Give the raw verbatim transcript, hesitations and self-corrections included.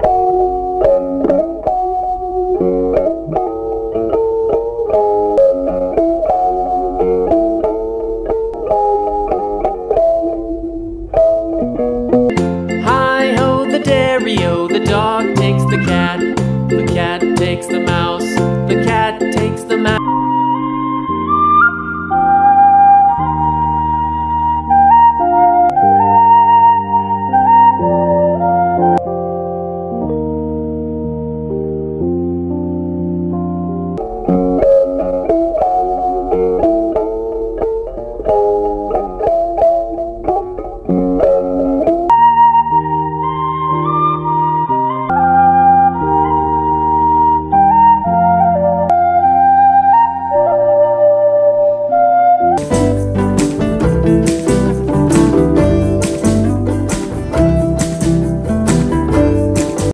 Hi-ho, the dairy-o, the dog takes the cat, the cat takes the mouse.